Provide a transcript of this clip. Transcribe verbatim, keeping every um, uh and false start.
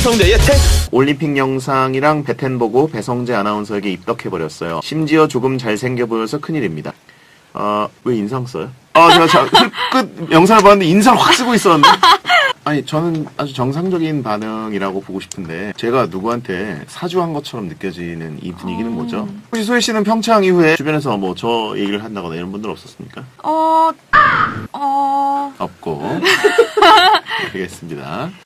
배성재의 택! 올림픽 영상이랑 배텐 보고 배성재 아나운서에게 입덕해버렸어요. 심지어 조금 잘생겨 보여서 큰일입니다. 아, 왜 인상 써요? 아, 제가 자, 끝 영상을 봤는데 인상을 확 쓰고 있었는데. 아니, 저는 아주 정상적인 반응이라고 보고 싶은데, 제가 누구한테 사주한 것처럼 느껴지는 이 분위기는 뭐죠? 혹시 소혜 씨는 평창 이후에 주변에서 뭐 저 얘기를 한다거나 이런 분들 없었습니까? 어, 어, 없고. 알겠습니다.